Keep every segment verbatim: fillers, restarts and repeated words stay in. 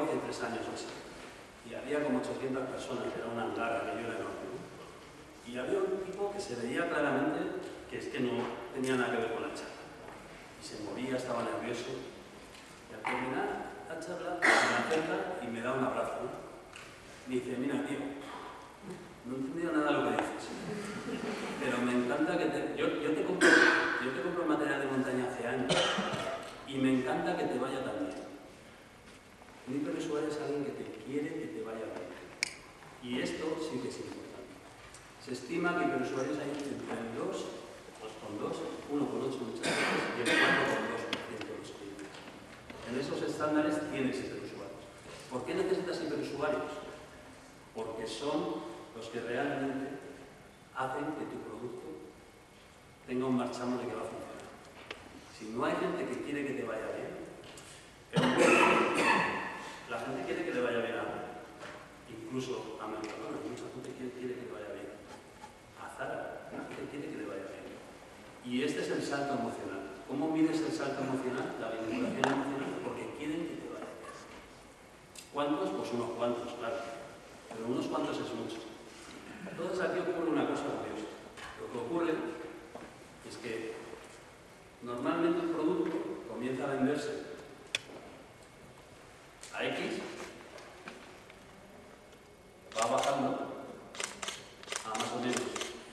fábrico hace tres años o así. Y había como ochocientas personas, era una hangar, aquello era enorme, ¿no? Y había un tipo que se veía claramente que es que no tenía nada que ver con la charla. Y se movía, estaba nervioso. Y al terminar la charla, se me acerca y me da un abrazo, ¿no? Me dice, mira, tío, no he entendido nada de lo que dices, pero me encanta que te... Yo, yo, te compro, yo te compro material de montaña hace años y me encanta que te vaya tan bien. Un hiperusuario es alguien que te quiere que te vaya bien. Y esto sí que es importante. Se estima que hiperusuarios hay entre el dos, dos con dos, uno con ocho muchas veces, y el cuatro con dos por ciento de los clientes. En esos estándares tienes hiperusuarios. ¿Por qué necesitas hiperusuarios? Porque son los que realmente hacen que tu producto tenga un marchamo de que va a funcionar. Si no hay gente que quiere que te vaya bien, pero la gente quiere que le vaya bien a algo. Incluso a Mercadona, mucha gente quiere, quiere que le vaya bien. A Zara, la gente quiere que le vaya bien. Y este es el salto emocional. ¿Cómo mides el salto emocional? La vinculación emocional, porque quieren que te vaya bien. ¿Cuántos? Pues unos cuantos, claro. Pero unos cuantos es mucho. Entonces aquí ocurre una cosa curiosa. Lo que ocurre es que normalmente un producto comienza a venderse a X, va bajando a más o menos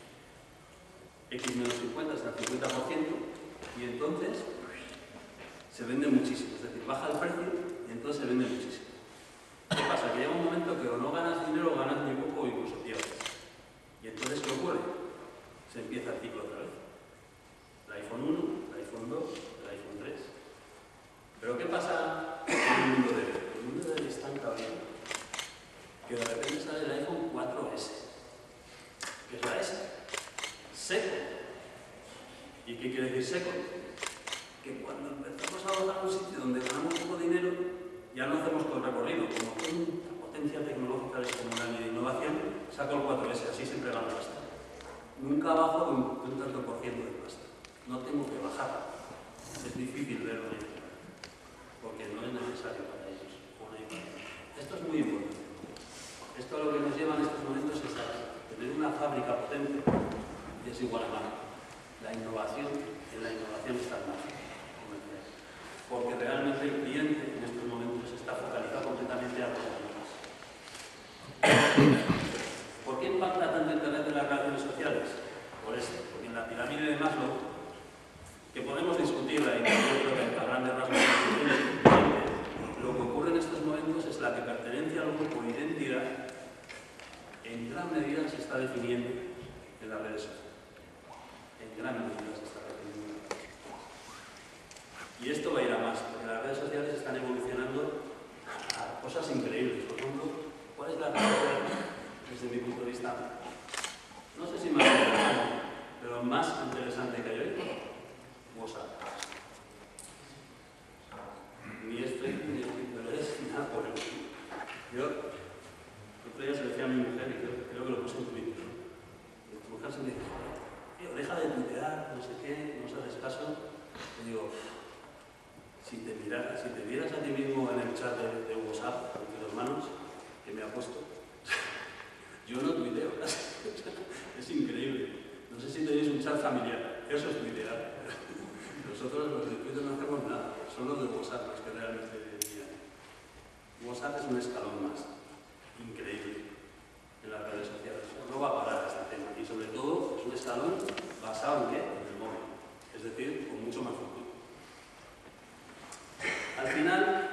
X menos cincuenta hasta el cincuenta por ciento y entonces se vende muchísimo. Es decir, baja el precio y entonces se vende muchísimo. ¿Qué pasa? Que llega un momento que o no ganas dinero o ganas muy poco o incluso pierdes. ¿Y entonces qué ocurre? Se empieza el ciclo otra vez. El iPhone uno, el iPhone dos, el iPhone tres. Pero ¿qué pasa en el mundo de hoy? El mundo de hoy es tan cabrón que de repente sale el iPhone cuatro ese. ¿Qué es la S? Seco. ¿Y qué quiere decir seco? Que cuando empezamos a bajar a un sitio donde ganamos poco dinero, ya no hacemos todo el recorrido. Como tengo una potencia tecnológica descomunal y de innovación, saco el cuatro ese, así siempre gano pasta. Nunca bajo de un, de un tanto por ciento de pasta. No tengo que bajar. Es difícil verlo en ello, porque no es necesario para ellos. Esto es muy importante. Esto a lo que nos lleva en estos momentos es a tener una fábrica potente y es igual a nada. La innovación, en la innovación está en margen, porque realmente el cliente en estos momentos está focalizado completamente a los demás. ¿Por qué impacta tanto Internet en las relaciones sociales? Por esto, porque en la pirámide de Maslow, que podemos discutirla y yo creo que a grandes rasgos lo que ocurre en estos momentos es la que pertenencia al grupo identidad en gran medida se está definiendo en las redes sociales. En gran medida se está definiendo en las redes sociales. Y esto va a ir a más, porque las redes sociales están evolucionando a cosas increíbles. Por ejemplo, ¿cuál es la red social, desde mi punto de vista? No sé si más interesante, pero más interesante que hay hoy, WhatsApp. Ni estoy, ni estoy, pero es nada por el estilo. Yo, el otro día se lo decía a mi mujer, y creo, creo que lo puse en Twitter, ¿no? Y mi mujer se me dice, tío, deja de tuitear, no sé qué, no se haces caso. Le digo, si te, miras, si te vieras a ti mismo en el chat de, de WhatsApp, con tus hermanos, que me ha puesto, yo no tuiteo casi. Es increíble. No sé si tenéis un chat familiar, eso es tuitear. Nosotros los de Twitter no hacemos nada, son los de WhatsApp los que realmente miran. WhatsApp es un escalón más, increíble, en las redes sociales. No va a parar este tema y sobre todo es un escalón basado en qué? En el móvil, es decir, con mucho más futuro. Al final,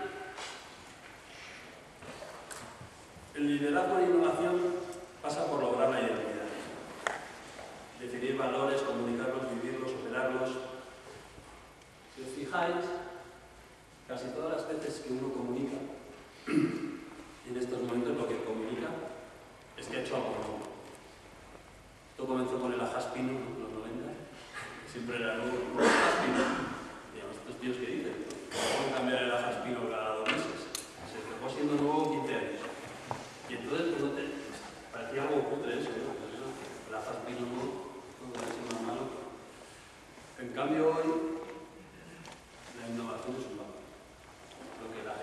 el liderazgo de innovación pasa por lograr la identidad. Definir valores, comunicarlos, vivirlos, operarlos. Si os fijáis, casi todas las veces que uno comunica, en estos momentos lo que comunica es que ha hecho algo nuevo. Esto comenzó con el ajaspino en los noventa, que siempre era nuevo. ¿No? Ajaspino. Digamos, estos tíos que dicen, vamos a cambiar el ajaspino cada dos meses. Se dejó siendo nuevo quince años. Y entonces, pues, no te, parecía algo cutre eso, ¿no? El ajaspino nuevo, todo es más malo. En cambio, hoy, la innovación es un valor. Lo que la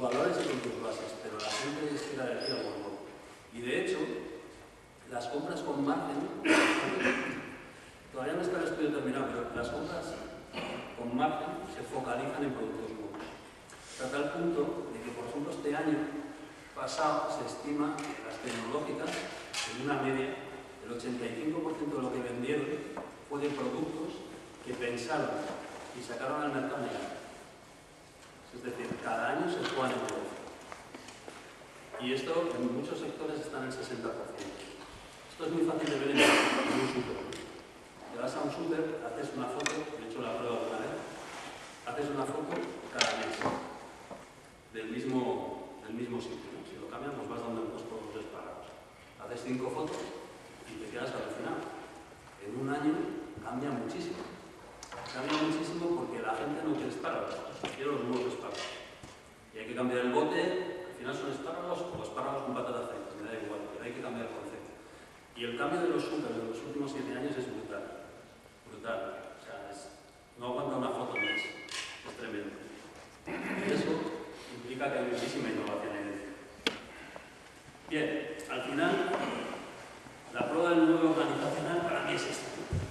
valores y con tus bases, pero la gente es que la decía algo nuevo. Y de hecho, las compras con margen, todavía no está el estudio terminado, pero las compras con margen se focalizan en productos nuevos. Hasta tal punto de que, por ejemplo, este año pasado se estima que las tecnológicas, en una media, el ochenta y cinco por ciento de lo que vendieron fue de productos que pensaron y sacaron al mercado negativo. Es decir, cada año se juegan en negocio. Y esto en muchos sectores está en el sesenta por ciento. Esto es muy fácil de ver en un súper. Te vas a un súper, haces una foto, he hecho la prueba alguna vez, haces una foto cada mes del mismo, del mismo sitio, ¿no? Si lo cambian, pues vas dando un por los espárragos. Haces cinco fotos y te quedas alucinado. En un año cambia muchísimo. Cambia muchísimo porque la gente no quiere espárragos, quiere los nuevos espárragos. Y hay que cambiar el bote, al final son espárragos o espárragos con patatas fritas, me da igual, pero hay que cambiar el concepto. Y el cambio de los súper de los últimos siete años es brutal. Brutal. O sea, es, no aguanta una foto más. Es tremendo. Y eso implica que hay muchísima innovación en él. Bien, al final, la prueba del modelo organizacional para mí es esta.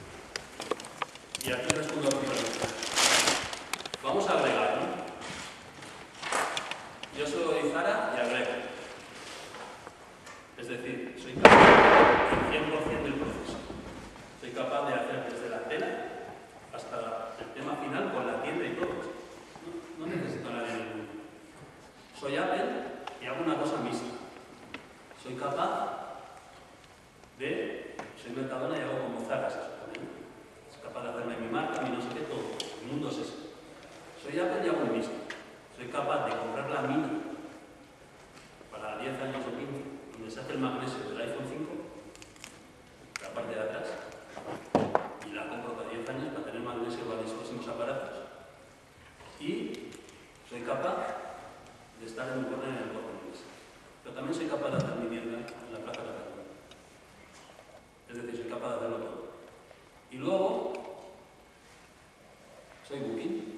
Y aquí respondo a tu pregunta. Vamos a agregar, ¿no? Yo soy Zara y agrego. Es decir, soy capaz del cien por cien del proceso. Soy capaz de hacer desde la tela hasta el tema final con la tienda y todo. No, no necesito a nadie en el mundo. Soy Apple y hago una cosa mixta. Soy capaz de... Soy Mercadona y hago como Zara, se supone. Es capaz de hacerme mi marca, mi no sé qué, todo. El mundo es eso. Soy Apple y hago el mismo. Soy capaz de comprar la mina para diez años o quince, donde se hace el magnesio del iPhone cinco, la parte de atrás, y la compro para diez años para tener magnesio para mis próximos aparatos. Y soy capaz de estar en un corner en el corner inglés. Pero también soy capaz de hacer mi tienda en la plaza de la Cataluña. Es decir, soy capaz de hacerlo todo. Y luego, soy Booking.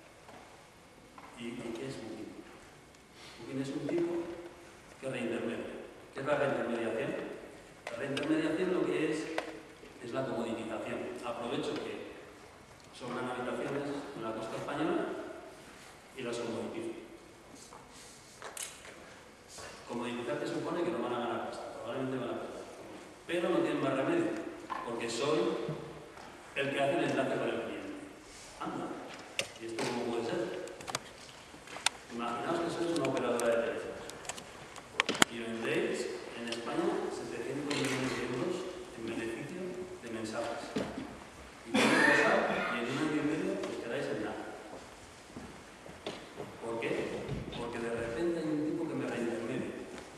¿Y qué es Booking? Booking es un tipo que reintermedia. ¿Qué es la reintermediación? La reintermediación lo que es, es la comoditización. Aprovecho que sobran habitaciones en la costa española y las comoditizo. Comoditizar que supone que no van a ganar pasta, probablemente van a perder. Pero no tienen más remedio, porque soy el que hace el enlace con el cliente. Anda. ¿Y esto cómo puede ser? Imaginaos que sois una operadora de teléfonos y vendéis en España setecientos millones de euros en beneficio de mensajes. Y tenéis que pasar y en un año y medio os quedáis en nada. ¿Por qué? Porque de repente hay un tipo que me reintermedia.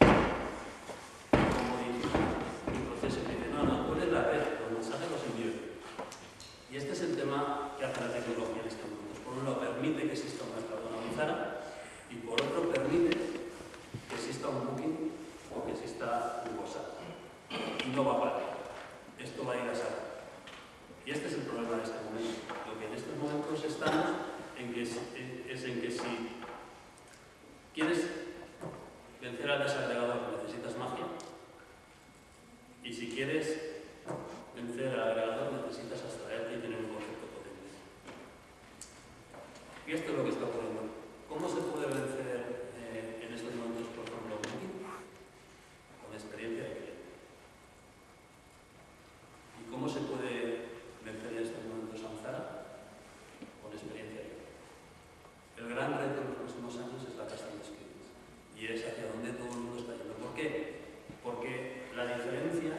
Como dice mi proceso que dice, no, no, tú eres la red, los mensajes los envío. Y este es el tema que hace la tecnología en este momento. Por un lado permite que exista un Mercadona o un Zara, y por otro permite que exista un Booking o que exista un WhatsApp. Y no va a parar. Esto va a ir a sacar. Y este es el problema de este momento. Lo que en estos momentos estamos en que es, es en que si quieres vencer al desagregador necesitas magia, y si quieres vencer al agregador necesitas abstraerte y tener un concepto potente. Y esto es lo que está ocurriendo. ¿Cómo se puede vencer eh, en estos momentos, por ejemplo, Booking? Con experiencia de cliente. ¿Y cómo se puede vencer en estos momentos a Zara? Con experiencia de cliente. El gran reto en los próximos años es la customer experience. Y es hacia donde todo el mundo está yendo. ¿Por qué? Porque la diferencia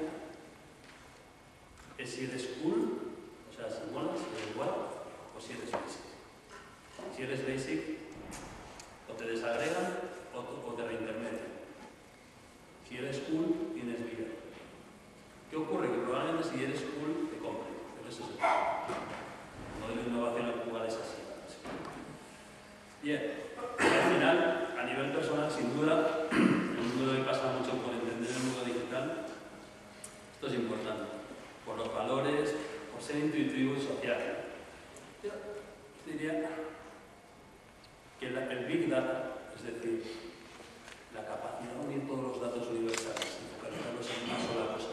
es si eres cool, o sea, si molas, si eres guay, o si eres basic. Si eres basic, o te desagregan o te, o te reintermedian. Si eres cool, tienes vida. ¿Qué ocurre? Que probablemente si eres cool, te compren. Pero eso es el modelo de innovación actual es así. Bien, al final, a nivel personal, sin duda, el mundo de hoy pasa mucho por entender el mundo digital. Esto es importante. Por los valores, por ser intuitivo y social. Yo diría que la, el Big Data Es decir, la capacidad de unir todos los datos universales y focalizarlos en una sola cosa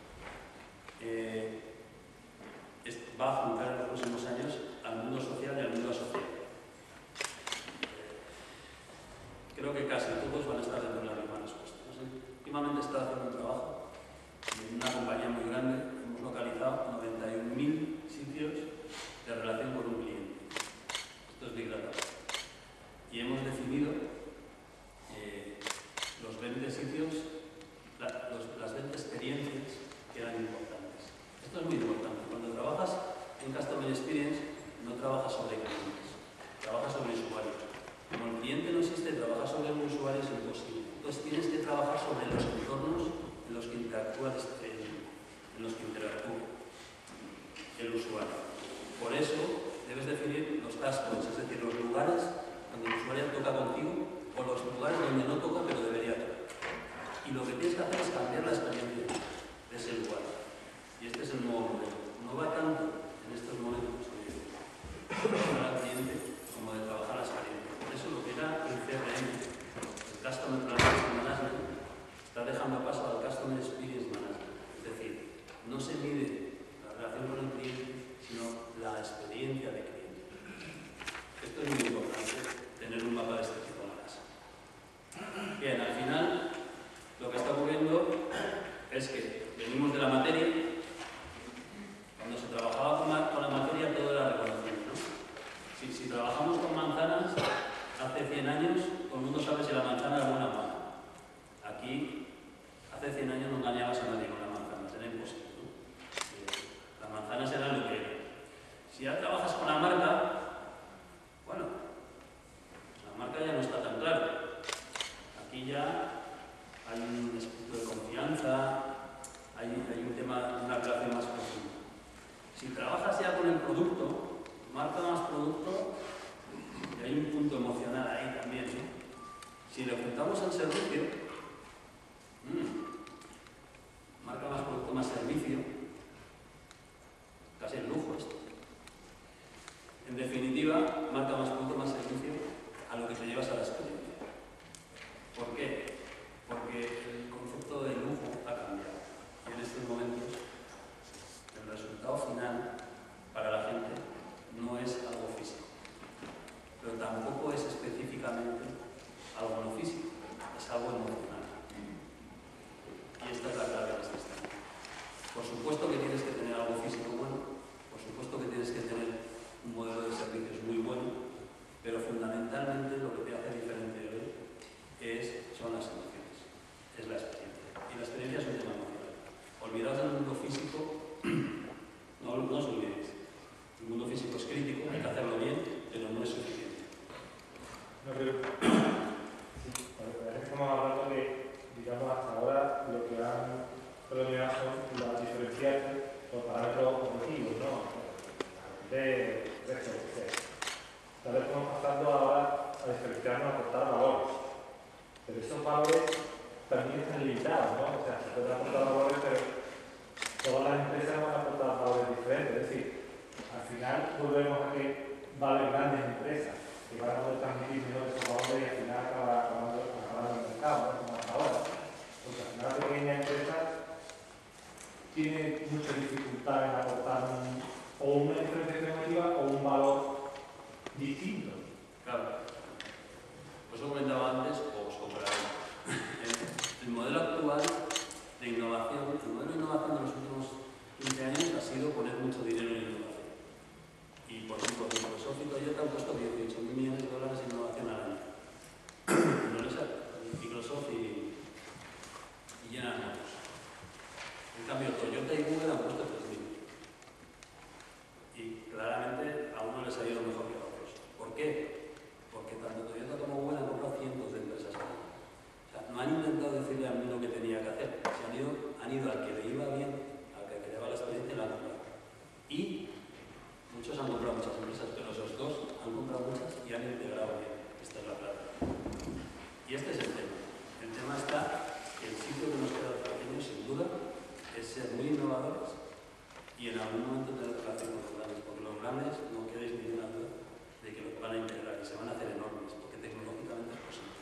eh, es, va a juntar en los próximos años al mundo social y al mundo asociado. Creo que casi todos van a estar dentro de la misma respuesta. No sé, últimamente he estado haciendo un trabajo en una compañía muy grande. Hemos localizado noventa y un mil sitios de relación con un cliente. Esto es Big Data. Y hemos definido eh, los veinte sitios, la, los, las veinte experiencias que eran importantes. Esto es muy importante. Cuando trabajas en Customer Experience, no trabajas sobre clientes, trabajas sobre usuarios. Como el cliente no existe, trabajar sobre un usuario es imposible. Entonces tienes que trabajar sobre los entornos en los que interactúa, en los que interactúa el usuario. Por eso debes definir los touchpoints, es decir, los lugares donde el usuario toca contigo o los lugares donde no toca pero debería tocar. Y lo que tienes que hacer es cambiar la experiencia de ese lugar. Y este es el nuevo modelo. No va tanto en estos momentos de trabajar al cliente como de trabajar a la experiencia. Por eso lo que era el C R M, el Customer Relationship Management, está dejando paso al Customer Experience Management. Es decir, no se mide la relación con el cliente, sino la experiencia de cliente. Esto es muy importante, tener un mapa de este tipo en la casa. Bien, al final, lo que está ocurriendo es que venimos de la materia. Cuando se trabajaba con, ma con la materia, todo era reconocible, ¿no? Si, si trabajamos con manzanas, hace cien años, todo el mundo sabe si la manzana era buena o mala. Aquí, hace cien años no engañabas a nadie con las manzanas, era imposible, ¿no? Las manzanas eran lo que eran. Si ya trabajas con la marca, bueno, la marca ya no está tan clara. Aquí ya hay un espíritu de confianza, hay, hay un tema, una relación más profunda. Si trabajas ya con el producto, marca más producto, y hay un punto emocional ahí también, ¿no? Si le juntamos al servicio, mmm, marca más producto, más servicio, casi el lujo esto. En definitiva, marca más producto, más servicio a lo que te llevas a la experiencia. ¿Por qué? Porque el concepto de lujo ha cambiado. Y en estos momentos, el resultado final para la gente no es algo físico, pero tampoco es específicamente algo no físico, es algo emocional. Y esta es la clave de este sistema. Por supuesto que tienes que tener algo físico bueno, por supuesto que tienes que tener un modelo de servicios muy bueno, pero fundamentalmente lo que te hace diferente hoy es, son las emociones, es la experiencia. Y la experiencia es un tema emocional. Olvidaos del mundo físico, no, no os olvidéis. El mundo físico es crítico, hay que hacerlo bien, pero no es suficiente. No, pero sí, estamos hablando de, digamos, hasta ahora lo que han predominado son las diferenciales por parámetros objetivos, ¿no? De resto, de tal vez estamos pasando ahora a diferenciarnos, a aportar valores. Pero esos valores también están limitados, ¿no? O sea, se pueden aportar valores, pero todas las empresas van a aportar valores diferentes. Es decir, al final volvemos a que valen grandes empresas que van a poder transmitir mejor esos valores y al final acabar acabando, acabando el mercado, ¿no? Como hasta ahora. Porque al final la pequeña empresa tiene mucha dificultad en aportar un, o una diferenciación negativa o un valor distinto. Claro. Pues lo comentaba antes, o os comparaba. El modelo actual de innovación, el modelo de innovación de los últimos quince años ha sido poner mucho dinero en innovación. Y por ejemplo, Microsoft y Toyota han puesto dieciocho mil millones de dólares en innovación al año. No les sale. Microsoft y, y General Motors. En cambio, Toyota y Google han puesto tres mil. Y claramente a uno les ha ido mejor que a otros. ¿Por qué? Porque tanto Toyota como Google han comprado cientos de empresas. O sea, no han intentado decirle a mí lo que tenía que hacer. Se han ido, han ido al que le iba bien, al que creaba la experiencia y la han comprado. Y muchos han comprado muchas empresas, pero esos dos han comprado muchas y han integrado bien. Esta es la clave. Y este es el tema. El tema está que el sitio que nos queda a los pequeños, sin duda, es ser muy innovadores y en algún momento tener relación con los grandes, porque los grandes no quedéis ninguna duda de que los van a integrar y se van a hacer enormes, porque tecnológicamente es posible.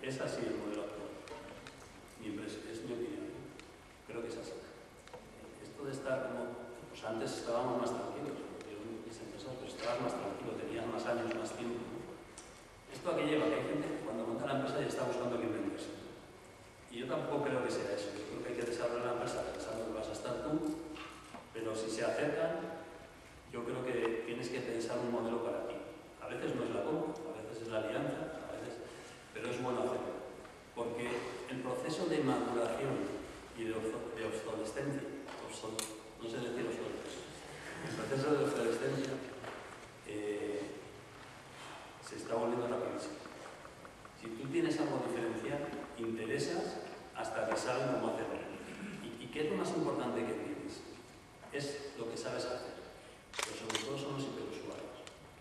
es así el modelo actual. Mi es mi opinión. Creo que es así. Esto de estar como... Pues antes estábamos más tranquilos. Yo mis empresas, pues estabas más tranquilo, tenías más años, más tiempo. Esto a qué lleva, que hay gente que cuando monta la empresa ya está buscando que venderse. Y yo tampoco creo que sea eso. Yo creo que hay que desarrollar la empresa pensando que vas a estar tú, pero si se acercan, yo creo que tienes que pensar un modelo para ti. A veces no es la compra, a veces es la alianza, a veces, pero es bueno hacerlo. Porque el proceso de maduración y de, de obsolescencia, obsol, no sé decir obsolescencia, el proceso de obsolescencia eh, se está volviendo rapidísimo. Si tú tienes algo diferencial, interesas hasta que saben cómo hacerlo. ¿Y, ¿Y qué es lo más importante que tienes? Es lo que sabes hacer, pero sobre todo son los hiperusuarios.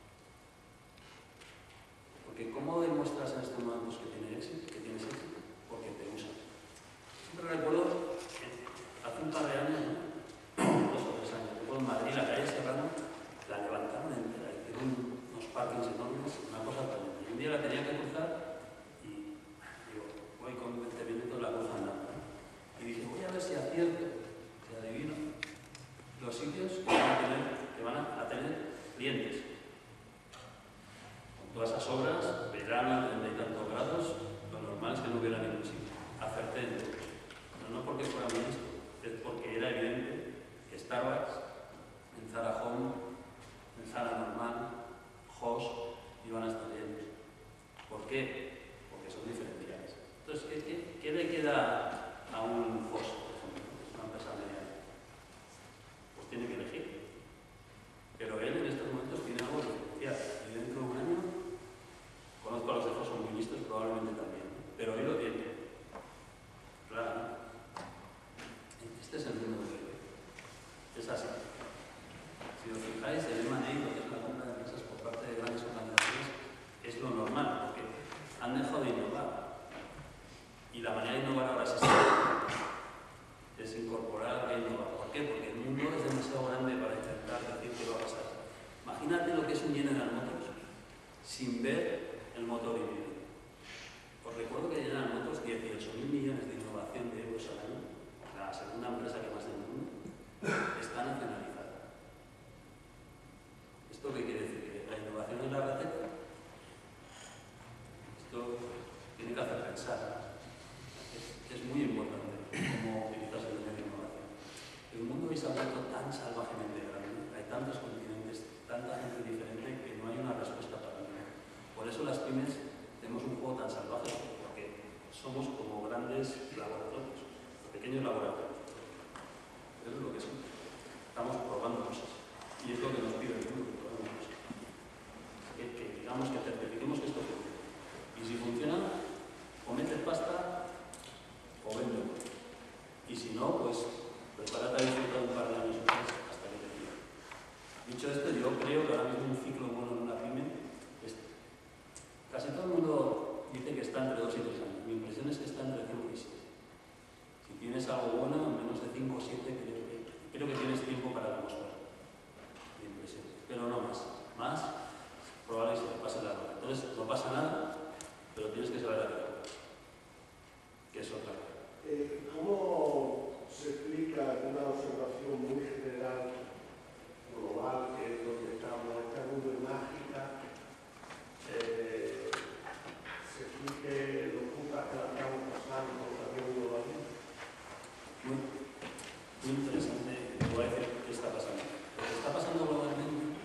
Porque ¿cómo demuestras en estos momentos que, tiene éxito, que tienes éxito? Porque te usan. Siempre recuerdo, hace un par de años, ¿no? dos o tres años, recuerdo en Madrid, la calle Serrano, la levantaron entera, hicieron unos parkings enormes, una cosa tremenda. Y un día la tenía que cruzar y digo, voy con veinte minutos la cruz andando. Y dije, voy a ver si acierto, si adivino los sitios que van a tener, que van a tener clientes. Con todas esas obras, verano, treinta y tantos grados, lo normal es que no hubiera ningún sitio. Acerté en todos. Pero no porque fuera ministro, es porque era evidente que Starbucks, en Zara Home, en Zara Normal, Hoss, iban a estar llenos. ¿Por qué? Porque son diferenciales. Entonces, ¿qué, qué, qué le queda a un Hoss, por ejemplo, que es una empresa mediana? Pues tiene que elegir. Pero él en estos momentos tiene algo diferencial. Y dentro de un año, conozco a los de Hoss, son muy listos, probablemente también. Pero él lo tiene. Claro. Este es el mundo de hoy. Es así. Si os fijáis, el M and A, lo que es la compra de empresas por parte de grandes organizaciones, es lo normal, porque han dejado de innovar. Y la manera de innovar ahora es esta. Es incorporar e innovar. ¿Por qué? Porque el mundo es demasiado grande para intentar decir qué va a pasar. Imagínate lo que es un General Motors sin ver el motor híbrido. Os recuerdo que General Motors, dieciocho mil millones de innovación de euros al año, la segunda empresa que más del mundo, está nacionalizada. ¿Esto qué quiere decir? ¿Que la innovación es la receta? Esto tiene que hacer pensar. Es, es muy importante cómo utilizas el medio de innovación. El mundo hoy se ha vuelto tan salvajemente grande, hay tantos continentes, tanta gente diferente que no hay una respuesta para nada. Por eso las pymes tenemos un juego tan salvaje, porque somos como grandes laboratorios, pequeños laboratorios. Eso es lo que somos. Estamos probando cosas. Y es lo que nos pide el mundo, que probemos cosas. Que, que digamos que certifiquemos que esto funciona. Y si funciona, o metes pasta o vende. Y si no, pues prepárate a disfrutar un par de años más hasta que te pida. Dicho esto, yo creo que ahora mismo un ciclo bueno en una pyme es... Casi todo el mundo dice que está entre dos y tres años. Mi impresión es que está entre cinco y siete. Si tienes algo bueno, en menos de cinco o siete, creo que, creo que tienes tiempo para demostrar. Mi impresión. Pero no más. Más, probable que se te pase la hora. Entonces, no pasa nada, pero tienes que saber hacerlo. Que es otra cosa. Eh, ¿Cómo se explica una observación muy general, global, que es donde estamos, esta nube mágica? Eh, se explique los puntos que la estamos pasando también globalmente. Muy, muy interesante. Te voy a decir qué está pasando. Lo que está pasando globalmente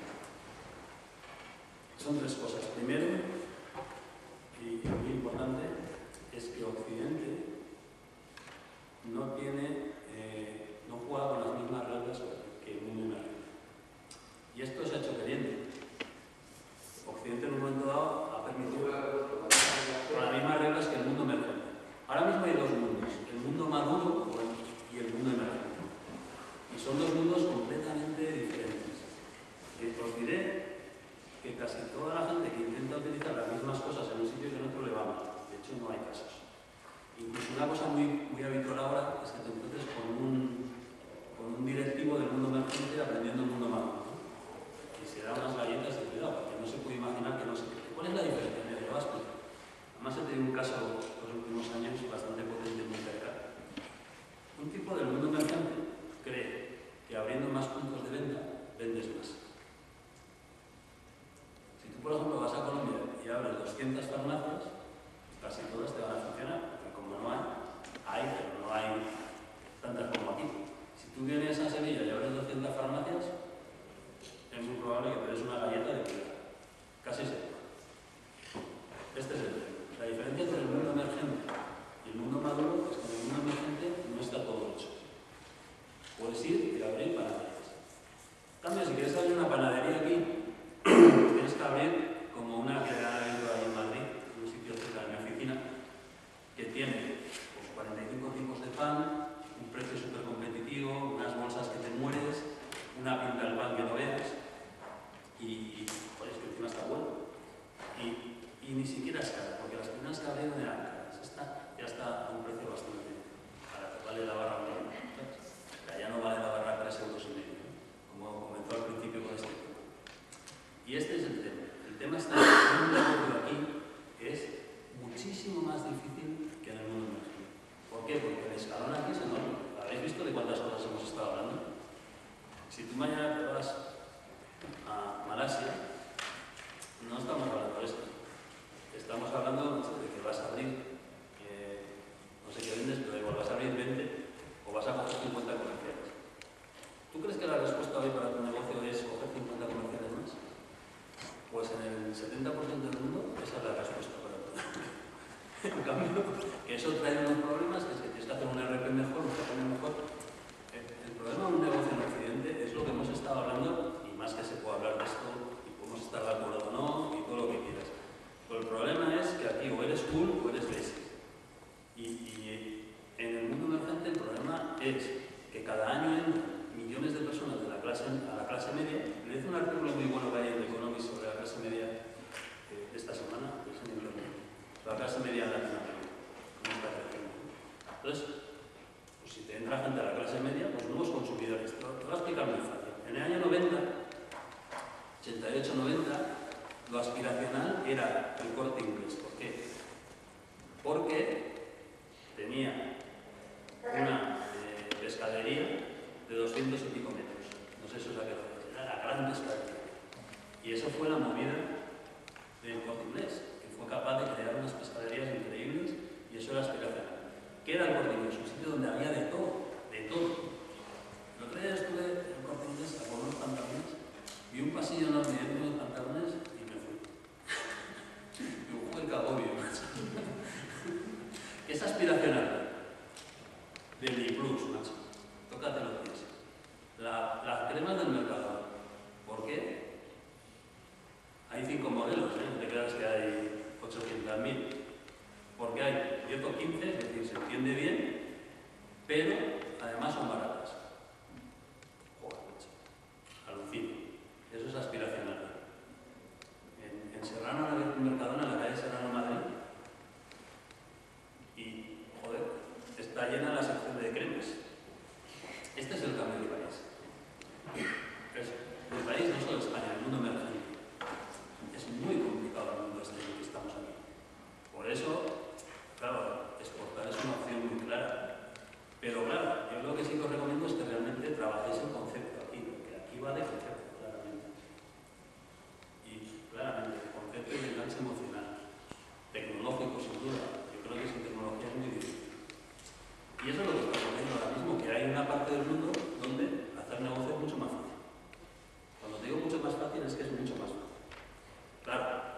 son tres cosas. Primero, y muy importante, es que Occidente no tiene, eh, no juega con las mismas reglas que el mundo emergente. Y esto se ha hecho queriendo. Occidente en un momento dado ha permitido con las mismas reglas que el mundo emergente. Ahora mismo hay dos mundos, el mundo maduro y el mundo emergente. Y son dos mundos completamente diferentes. Y os diré que casi toda la gente que intenta utilizar las mismas cosas en un sitio que en otro le va mal. De hecho, no hay casos. Incluso una cosa muy, muy habitual ahora es que te encuentres con un, con un directivo del mundo emergente aprendiendo el mundo maduro. Y se da unas galletas de cuidado, porque no se puede imaginar que no se... ¿Cuál es la diferencia? Me lo vas a explicar. Además, he tenido un caso salido de Ancas, esta ya está a un precio bastante barato, vale la barra un euro. O sea, ya no vale la barra tres euros y medio, ¿no? Como comenzó al principio con este tema. Y este es el tema. El tema está en un negocio aquí que es muchísimo más difícil que en el mundo emergente. ¿Por qué? Porque el escalón aquí es enorme. ¿Habéis visto de cuántas cosas hemos estado hablando? Si tú mañana te vas a Malasia, no estamos hablando de esto. Estamos hablando de que vas a abrir, eh, no sé qué vendes, pero igual vas a abrir veinte o vas a coger cincuenta comerciales. ¿Tú crees que la respuesta hoy para tu negocio es coger cincuenta comerciales más? Pues en el setenta por ciento del mundo esa es la respuesta para tu negocio. En cambio, que eso trae unos problemas, que es que tienes que hacer un R P mejor, un C P M mejor. El, el problema de un negocio en Occidente es lo que hemos estado hablando, y más que se puede hablar de esto, y podemos estar de acuerdo o no, y todo lo que quieras. Pero el problema es que aquí o eres cool o eres lazy. Y, y en el mundo emergente el problema es que cada año entran millones de personas de la clase, a la clase media. Le hice un artículo muy bueno que hay en The Economist sobre la clase media eh, de esta semana, que es en internet. La clase media en Latinoamérica, cómo está creciendo. Entonces, pues si te entra gente a la clase media, pues nuevos consumidores. Te lo voy a explicar muy fácil. En el año noventa, ochenta y ocho noventa, lo aspiracional era el Corte Inglés. ¿Por qué? Porque tenía una eh, pescadería de doscientos y pico metros. No sé si os ha quedado. Era la gran pescadería. Y eso fue la movida del Corte Inglés, que fue capaz de crear unas pescaderías increíbles, y eso era aspiracional. ¿Qué era el Corte Inglés? Un sitio donde había de todo, de todo. El otro día estuve en el Corte Inglés a comer unos pantalones, vi un pasillo enorme de unos pantalones y me fui. Digo, joder, qué agobio, macho. ¿Qué es aspiracional? Del D Plus, macho. Tócate los pies. La, las cremas del mercado. ¿Por qué? Hay cinco modelos, ¿eh? No te creas que hay ochocientos mil. Porque hay diez o quince, es decir, se entiende bien, pero además son baratas. Joder, macho. Alucino. Eso es aspiracional. En, en Serrano, en el Mercadona, en la calle Serrano, Madrid, y, joder, está llena la sección de cremas. Este es el cambio de país. Es, el país, no solo España, el mundo emergente. Es muy complicado el mundo este en el que estamos aquí. Por eso, claro, exportar es una opción muy clara. Pero claro, yo lo que sí que os recomiendo es que realmente trabajéis el concepto aquí, porque aquí va de concepto, claramente. Y claramente, el concepto de enganche emocional, tecnológico sin duda. Yo creo que sin tecnología es muy difícil. Y eso es lo que está ocurriendo ahora mismo, que hay una parte del mundo donde hacer negocio es mucho más fácil. Cuando te digo mucho más fácil es que es mucho más fácil. Claro,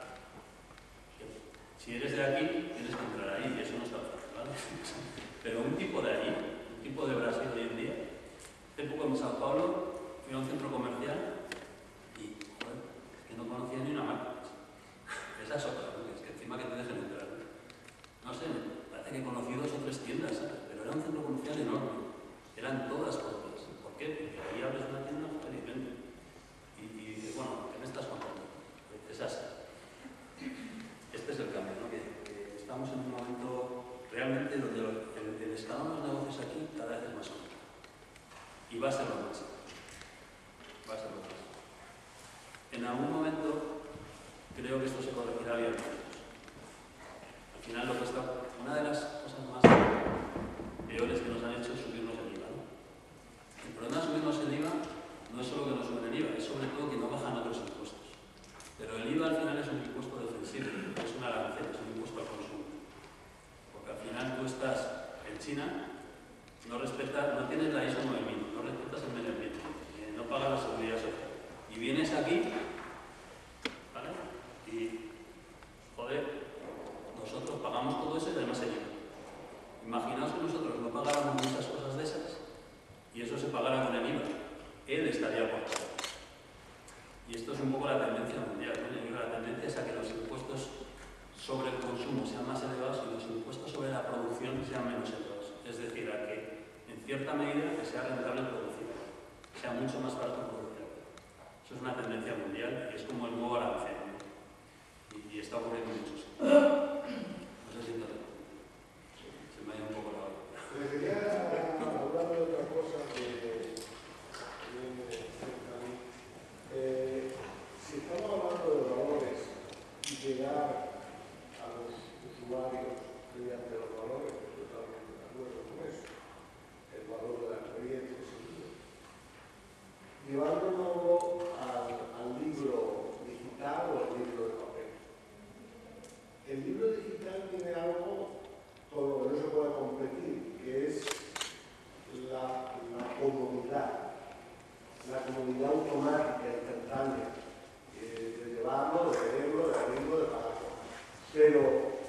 si eres de aquí, tienes que entrar ahí, y eso no está fácil, ¿vale? Pero un tipo de ahí, un tipo de Brasil hoy en día, hace poco en Sao Paulo fui a un centro comercial y, joder, es que no conocía ni una marca. Esa es otra, ¿no? Es que encima que te dejen entrar. No sé, parece que conocí dos o tres tiendas, ¿sabes? Pero era un centro comercial enorme. Eran todas cortas. ¿Por qué? Porque ahí abres una tienda joder, y vende. Y, y dices, bueno, ¿qué me estás contando? Es así. Este es el cambio, ¿no? Que, que estamos en un momento realmente donde lo, el, el escalón de los negocios aquí cada vez es más alto. Y va a ser lo más. Va a ser lo más. En algún momento creo que esto se corregirá bien. Al final lo que está, una de las cosas más peores que nos han hecho es subirnos el I V A, ¿no? El problema de subirnos el I V A no es solo que nos suben el I V A, es sobre todo que no bajan otros impuestos. Pero el I V A al final es un impuesto defensivo, es una arancel, es un impuesto al consumo. Porque al final tú estás en China, no respetas, no tienes la I S O nueve mil, no respetas el medio ambiente, eh, no pagas la seguridad social. Y vienes aquí, ¿vale? Y, joder, nosotros pagamos todo eso y además hay I V A. Imaginaos que nosotros no pagáramos muchas cosas de esas y eso se pagara con el I V A. Él estaría por todo. Y esto es un poco la tendencia mundial, ¿no? La tendencia es a que los impuestos sobre el consumo sean más elevados y los impuestos sobre la producción sean menos elevados. Es decir, a que en cierta medida que sea rentable producir, sea mucho más barato producir. Eso es una tendencia mundial y es como el nuevo arancel, ¿no? y, y está ocurriendo mucho. No sé si mediante los valores, estoy totalmente de acuerdo con eso, el valor de la experiencia, sin duda. Llevándolo al, al libro digital o al libro de papel. El libro digital tiene algo con lo que no se puede competir, que es la, la comodidad, la comodidad automática, instantánea, eh, de llevarlo, de leerlo, de abrirlo, de pagarlo. Pero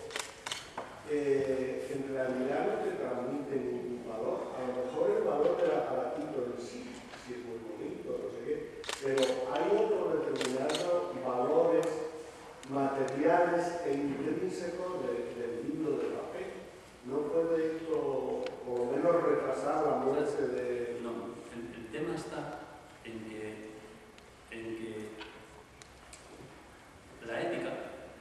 eh, en realidad no te transmite ningún valor. A lo mejor el valor del aparatito en sí, si es muy bonito, no sé qué, pero hay otros determinados valores materiales e intrínsecos de, del libro de papel. No puede esto, por lo menos, retrasar la muerte de... No, el, el tema está en que, en que la ética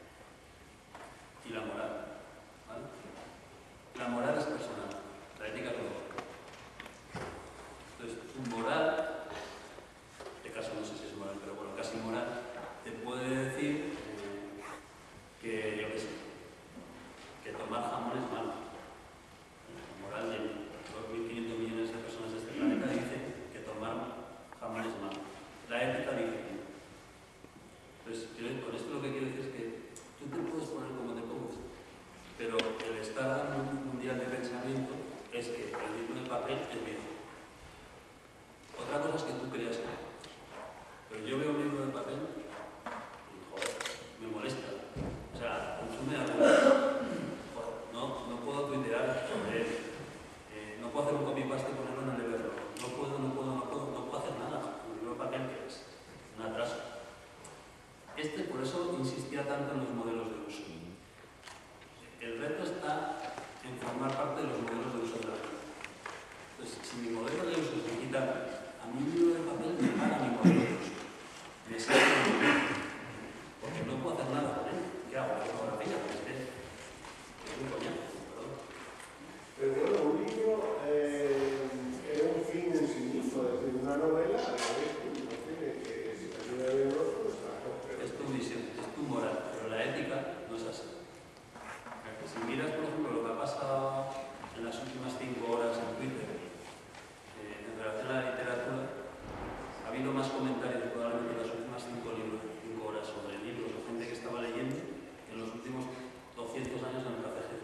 y la moral, ¿vale? La moral es personal, la ética no. Entonces, tu moral, de caso no sé si es moral, pero bueno, casi moral, te puede decir eh, que, yo qué sé, que tomar jamón es malo. La moral de dos mil quinientos millones de personas de este planeta dice que tomar jamón es malo. La ética dice que no. Entonces, con esto lo que quiero decir es que tú te puedes poner como te pongas, pero el estándar mundial de pensamiento es que el libro de papel es viejo. Otra cosa es que tú creas que no. Pero yo veo un libro de papel y, joder, me molesta. O sea, consume algo. Joder, no, no puedo tuitear sobre él. Eh, no puedo hacer un copy-paste y ponerlo en el Evernote. No puedo, no puedo, no puedo, no puedo hacer nada. Un libro de papel que es un atraso. Este, por eso insistía tanto en los modelos de uso. El reto está en formar parte de los modelos de uso de la vida. Entonces, si mi modelo de uso es digital, a mí un libro de papel me para mi modelo de uso. Me sale de mi vida. Porque no puedo hacer nada con él. ¿Qué hago? La fotografía. Es que es un coñazo, perdón. Pero bueno, un libro eh, es un fin en sí mismo, es decir, una novela, a la vez no tiene que, si termina bien el otro, pues claro. Es tu visión, es tu moral, pero la ética no es así. Si miras, por ejemplo, lo que ha pasado en las últimas cinco horas en Twitter eh, en relación a la literatura, ha habido más comentarios probablemente en las últimas cinco, libros, cinco horas sobre libros o gente que estaba leyendo que en los últimos doscientos años en el Café G.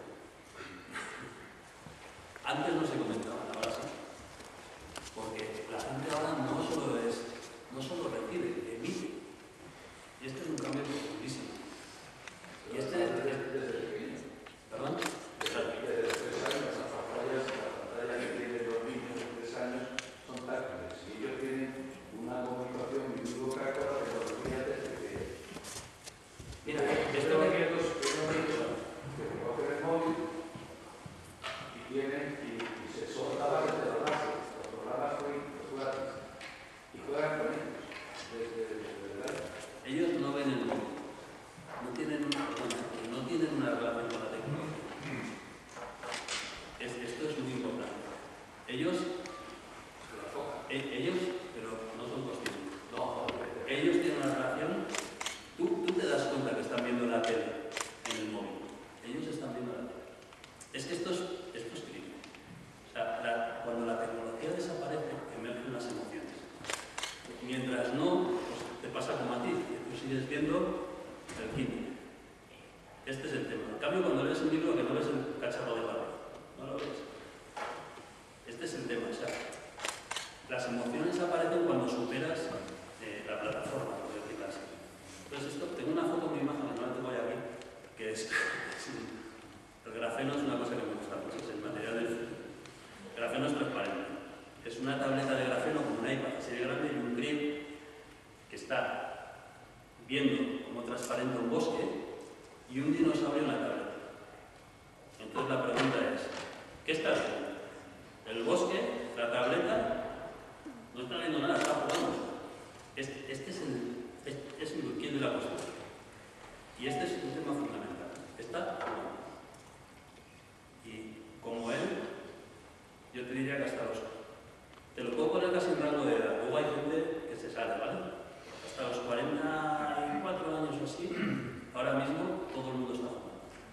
Antes no se comentaban, ahora sí. Porque la gente ahora no solo es, no solo recibe, emite. Y este es un cambio profundísimo. Y este es... ¿Perdón? Desde los tres años, las pantallas, las pantallas que tienen los niños de tres años son táctiles. Y ellos tienen una comunicación biblioteca de tecnología desde que... Mira, esto lo que ellos que cogen el móvil y vienen y, y se soltaban desde la base, los programas gratis. Y juegan con ellos desde, desde el aire. ellos no ven el mundo. No tienen, perdón, no tienen una relación con la tecnología. Es, esto es muy importante. Ellos, eh, ellos, pero no son conscientes. No, ellos tienen una relación. Tú, tú te das cuenta que están viendo la tele en el móvil. Ellos están viendo la tele. Es que esto es, esto es crítico. O sea, la, cuando la tecnología desaparece, emergen las emociones. Mientras no, pues te pasa como a ti, que tú sigues viendo el Kindle. Este es el tema. En cambio, cuando lees un libro, que no ves el cacharro de barro, no lo ves. Este es el tema. O sea, las emociones aparecen cuando superas eh, la plataforma, por decirlo así. Entonces, esto, tengo una foto, una imagen, que no la tengo ya aquí, que es... el grafeno es una cosa que me gusta mucho, es el material del futuro. El grafeno es transparente. Es una tableta de grafeno con un iPad así de grande y un grip que está viendo como transparente un bosque y un dinosaurio en la tableta. Entonces la pregunta es, ¿qué está viendo? ¿El bosque? ¿La tableta? No está viendo nada, está jugando. Este, este es el este es el quid de la cuestión. Y este es un tema fundamental. Está jugando. Y como él, yo te diría que hasta los... Te lo puedo poner casi en rango de edad. Luego hay gente que se sale, ¿vale? Hasta los cuarenta y cuatro años o así, ahora mismo todo el mundo está jugando.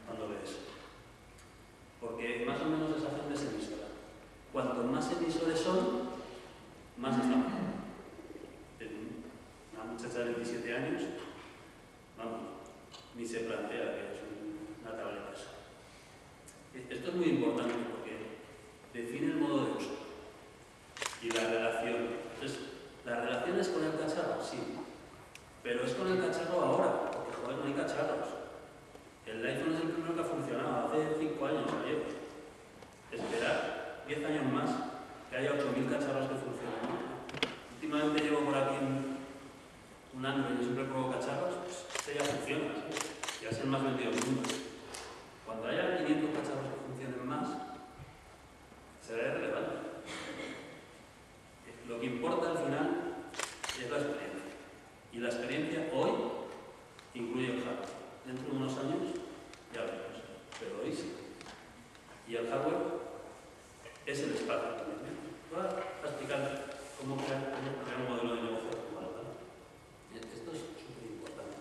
Esto es muy importante porque define el modo de uso y la relación. Entonces, ¿la relación es con el cacharro? Sí. Pero es con el cacharro ahora, porque joder, no hay cacharros. El iPhone es el primero que ha funcionado, hace cinco años ayer. Esperar diez años más que haya ocho mil cacharros que funcionen. Últimamente llevo por aquí un, un Android, yo siempre pongo cacharros, pues este ya funciona, ¿sí? Ya es el más vendido del mundo. Cuando haya quinientos cacharros que funcionen más, será irrelevante. Lo que importa al final es la experiencia. Y la experiencia hoy incluye el hardware. Dentro de unos años ya veremos, pero hoy sí. Y el hardware es el espacio también. Voy a explicar cómo crear, cómo crear un modelo de negocio actual, ¿vale? Esto es súper importante.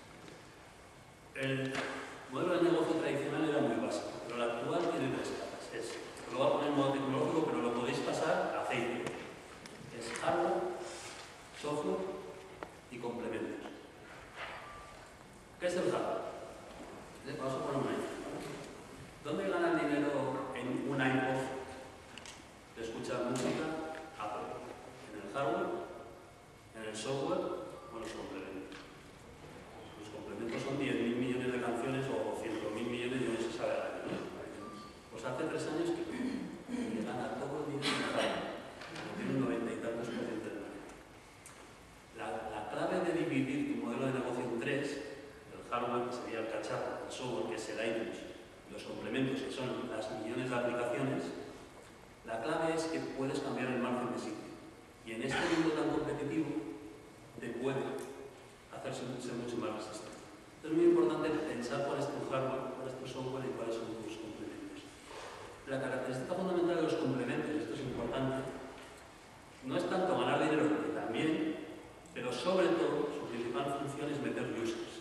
El modelo de negocio tradicional era muy básico, pero el actual tiene tres capas. Es, lo voy a poner en modo tecnológico, pero lo podéis pasar a aceite. Es hardware, software y complementos. ¿Qué es el hardware? Vamos a poner un ejemplo. ¿Dónde gana el dinero en un iPod de escuchar música? Apple. ¿En el hardware? ¿En el software? ¿O en los complementos? Los complementos son diez mil millones de canciones o cien mil millones, y no se sabe al año. Pues hace tres años que le gana todo el dinero en el hardware. Tiene un noventa y tantos por ciento del mercado. La, la clave de dividir tu modelo de negocio en tres, el hardware, que sería el cacharro, el software, que es el iTunes, los complementos, que son las millones de aplicaciones, la clave es que puedes cambiar el margen de sitio. Y en este mundo tan competitivo, te puede hacerse ser mucho más resistente. Entonces es muy importante pensar cuál es tu hardware, cuál es tu software y cuáles son tus complementos. La característica fundamental de los complementos, y esto es importante, no es tanto ganar dinero, que también, pero sobre todo su principal función es meter users.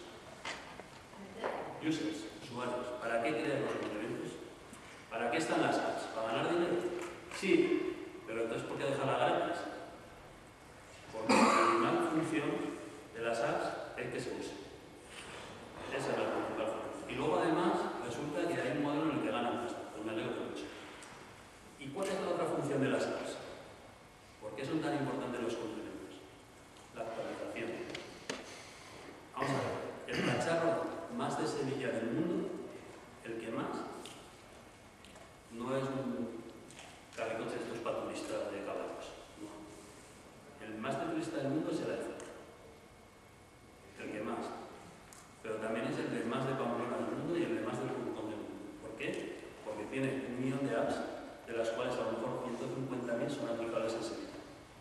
Users, usuarios. ¿Para qué crear los complementos? ¿Para qué están las apps? ¿Para ganar dinero? Sí, pero entonces ¿por qué dejarlas gratis? Porque la principal función de las apps es que se use. Esa es la principal función. Y luego además resulta que hay un modelo en el que ganan más. Pues me alegro mucho. ¿Y cuál es la otra función de las apps? ¿Por qué son tan importantes los complementos? La actualización. Vamos a ver. El cacharro más de Sevilla del mundo, el que más, no es un carricoche de estos para turistas de caballos. No. El más de turista del mundo es el iPhone. El que más. Pero también es el de más de Pamplona del mundo y el de más del Curcón del mundo. ¿Por qué? Porque tiene un millón de apps, de las cuales a lo mejor ciento cincuenta mil son aplicables en Sevilla.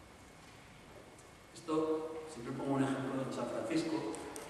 Esto, siempre pongo un ejemplo en San Francisco,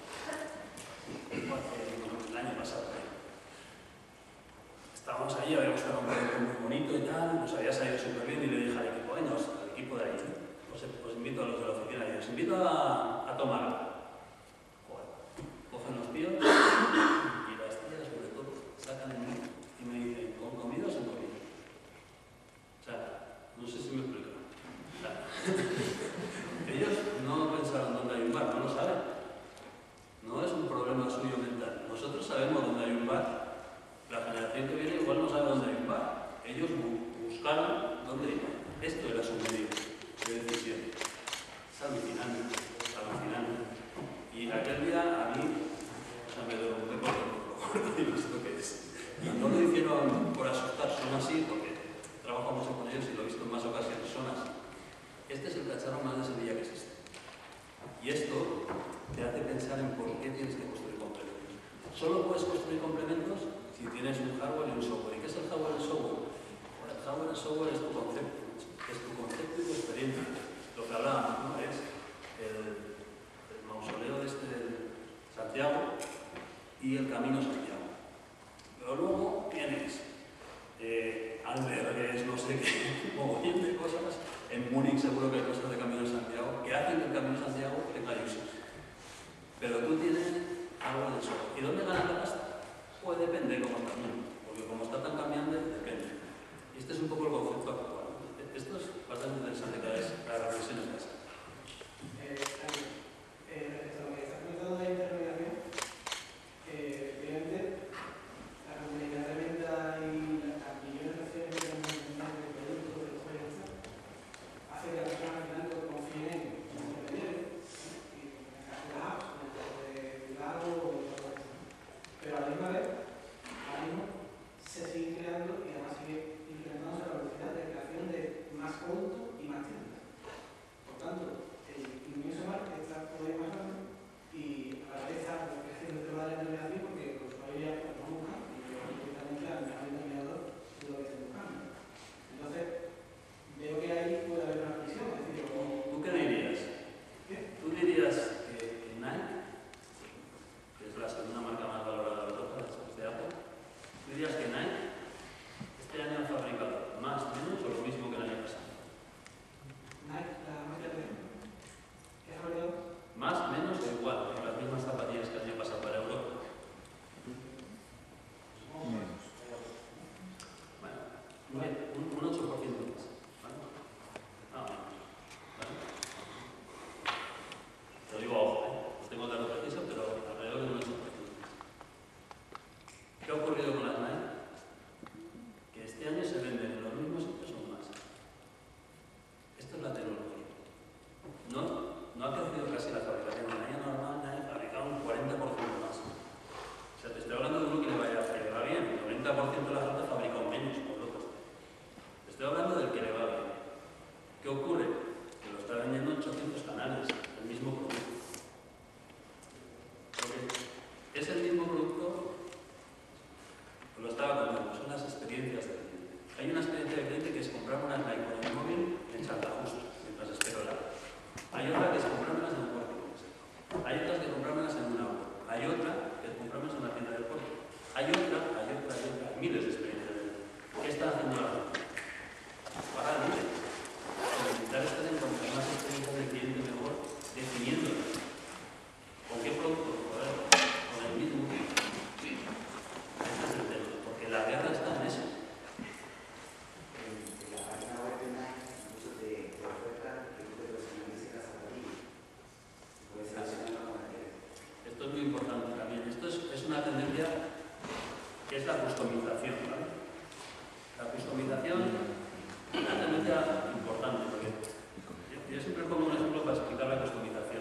el año pasado. Estábamos ahí, habíamos estado un proyecto muy bonito y tal, nos había salido súper bien y le dije al equipo, venga, al equipo de ahí, os, os invito a los de la oficina y os invito a, a tomar. Joder, cogen los tíos y las tías sobre todo sacan el menú y me dicen, ¿con comida o sin comida? O sea, no sé si me explico. O sea, ellos no pensaron dónde hay un bar, no lo saben. No es un problema suyo mental. Nosotros sabemos dónde hay un bar. La generación que viene igual no sabe dónde hay un bar. Ellos bu buscaron dónde iba. Esto era su medio de decisión. Es alucinante, es alucinante. Y aquel día a mí, o sea, me pregunté por qué, digo, ¿esto qué es? No lo hicieron por asustar, son así, porque trabajo mucho con ellos y lo he visto en más ocasiones, son así. Este es el cacharro más de Sevilla que existe. Y esto te hace pensar en por qué tienes que construir complementos. Solo puedes construir complementos si tienes un hardware y un software. ¿Y qué es el hardware y el software? Bueno, el hardware y el software es tu concepto, es tu concepto y tu experiencia. Lo que hablábamos, ¿no? Es el, el mausoleo de este de Santiago y el camino Santiago. Pero luego tienes eh, albergues, no sé qué, mogollón de cosas. En Múnich seguro que hay cosas de Camino de Santiago que hacen que el Camino de Santiago tenga usos. Pero tú tienes algo de eso. ¿Y dónde ganas la pasta? Pues depende de cómo está el mundo. Porque como está tan cambiante, depende. Y este es un poco el concepto actual. Esto es bastante interesante cada vez, las reflexiones de esa. Eh, eh, respecto a lo que estás comentando de la intermediación, eh, obviamente la comunidad de venta y ciento de la gente ha fabricado menos, por lo que estoy hablando del que le va bien. ¿Qué ocurre? Que lo está vendiendo en ochocientos canales, el mismo producto. Porque es el mismo producto, lo estaba contando, son las experiencias del cliente. Hay una experiencia del cliente que es comprar una Nike con el móvil en Chantajusto, mientras espero la. Hay otra que es comprármelas en un cuarto. Hay otras que comprármelas en una hora. Hay otra que es comprármelas en la tienda del puerto. Hay otra, hay otra, hay otra, hay miles de experiencias. ¿Qué está haciendo la gente? Para miles. Solicitar estas en cuanto más experiencias del cliente mejor, definiéndolas. ¿Con qué producto? Joder, con el mismo. Este es el tema. Porque la guerra está en eso. Esto es muy importante también. Esto es, es una tendencia que es la customización, ¿vale? La customización es una tendencia importante porque yo, yo siempre pongo un ejemplo para explicar la customización.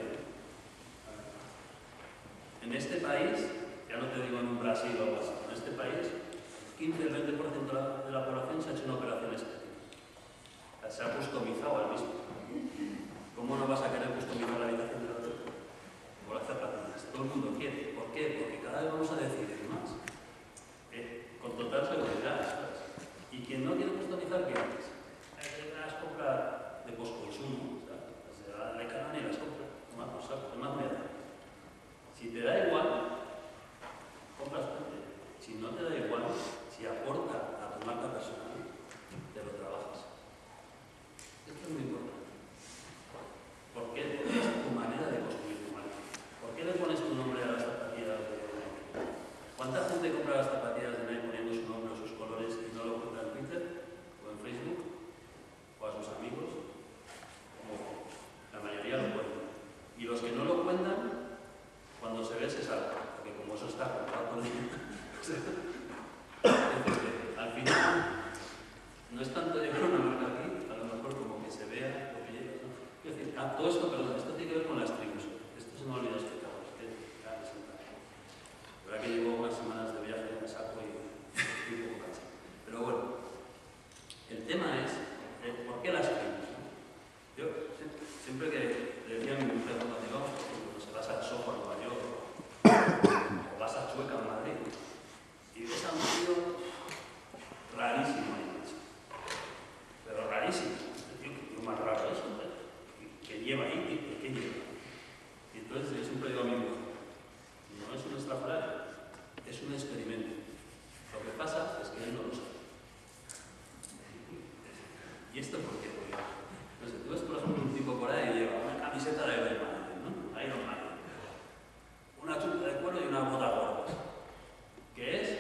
En este país, ya no te digo en un Brasil o algo así, en este país, el quince al veinte por ciento de la población se ha hecho una operación estética. O sea, se ha customizado al mismo. ¿Cómo no vas a querer customizar la habitación de la otra? Por hacer zapatillas. Todo el mundo quiere. ¿Por qué? Porque cada vez vamos a decidir más. Eh, con total seguridad, ¿sabes? Y quien no quiere customizar, ¿qué haces? Hay que las comprar de posconsumo, ¿sabes? Se va de canal y las compras. Más por saco, más me da. Si te da igual, compras fuerte. Si no te da igual, si aporta a tu marca personal, te lo trabajas. Esto es muy importante. ¿Por qué? Porque es tu manera de construir tu marca. ¿Por qué le pones tu nombre a las zapatillas de Nike? ¿Cuánta gente compra las zapatillas de Nike poniendo su nombre o sus colores y no lo cuenta en Twitter o en Facebook o a sus amigos? Como la mayoría lo cuentan. Y los que no lo cuentan, cuando se ve se salta, porque como eso está comprado todo el día. Al final, no es tanto llevar una marca aquí, a lo mejor como que se vea lo que llevas, ¿no? Quiero decir, ah, todo esto, perdón, esto tiene que ver con las tribus. Esto se me ha olvidado explicar, es que ya me siento. La verdad que llevo unas semanas de viaje en saco y estoy un poco cansado. Pero bueno, el tema es, eh, ¿por qué las tribus? ¿No? Yo siempre que le decía a mi mujer cuando digamos, cuando se vas a Soho a Nueva York, o vas a Chueca a Madrid, y ves a un tío rarísimo ahí, pero rarísimo. Este tío, que tío más raro eso, ¿no? Que lleva ahí, ¿qué, qué lleva? Y entonces yo siempre digo a mi mujer, no es un estrafalario, es un experimento. Lo que pasa es que él no lo sabe. ¿Y esto por qué? Porque, no sé, tú ves por ejemplo un tipo por ahí y lleva una camiseta de Iron Man, ¿no? Iron Man, una chuleta de cuero y una bota gordas, que es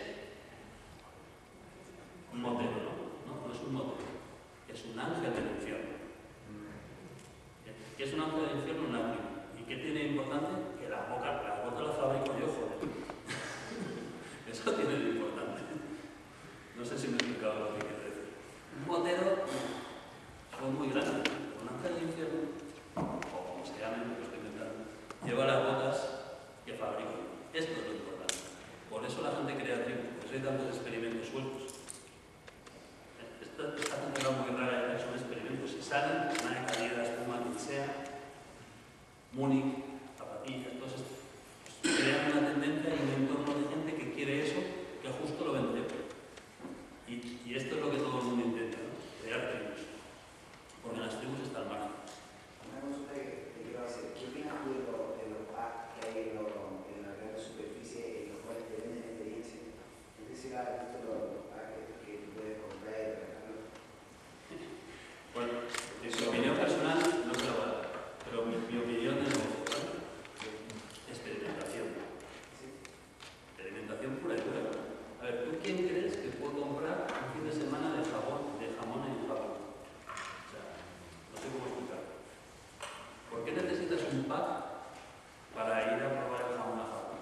un modelo, ¿no? No, no es un modelo, es un ángel del infierno. ¿Qué es un ángel del infierno? Un ángel. ¿Y qué tiene importante? Que las botas las botas las fabrico yo, joder. Eso tiene de importante. No sé si me he explicado lo que quiero decir. Un modelo son muy grandes. Un ángel del infierno, o como se llame, lo que estoy inventando, lleva las botas que fabrico. Esto es lo importante. Por eso la gente crea tribus, por eso hay tantos experimentos sueltos. Esta, esta gente va muy rara, son experimentos. Si salen, una calidad, espuma, quien sea, Múnich, zapatillas, todo esto, pues, crean una tendencia y un entorno de gente que quiere eso, que justo lo vende. Y, y esto es lo que todo el mundo intenta, ¿no? Crear tribus. Porque en las tribus está el margen. Una consulta que te quiero hacer. ¿Qué opinas tú de, lo, de los packs que hay en, lo, en la gran superficie en los cuales te venden experiencia? Es decir, ¿has visto los packs que, que tú puedes comprar y regalarlos? Bueno, en su opinión personal no se lo va a dar, pero mi, mi opinión es ¿vale? Experimentación. Experimentación pura y dura. A ver, ¿tú quién crees que puede comprar un fin de semana de jabón, de jamón en Japón? O sea, no sé cómo explicar. ¿Por qué necesitas un pack para ir a probar el jamón a Japón?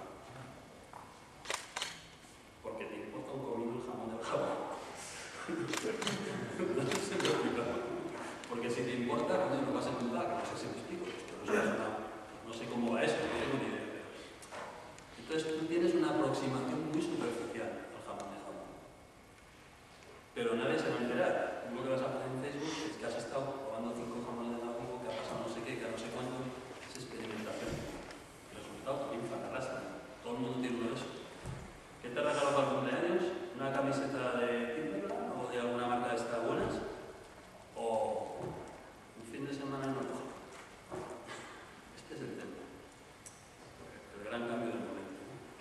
Porque te importa un comino el jamón del Japón. No sé si me lo explico. Porque si te importa, ¿dónde lo vas a comprar? No sé si me explico. No sé, una, no sé cómo va eso, no tengo ni idea. Entonces tú tienes una aproximación muy superficial al jamón de Japón. pero nadie se va a enterar. Tú lo que vas a poner en Facebook es que has estado probando cinco jamones de Nabucco, que ha pasado no sé qué, que no sé cuándo, es experimentación. El resultado también fracasa. Todo el mundo tiene uno de esos. ¿Qué te regalo para el cumpleaños? ¿Una camiseta de Timberland o de alguna marca de estas buenas? ¿O un fin de semana en Noruega? Este es el tema. El gran cambio del momento.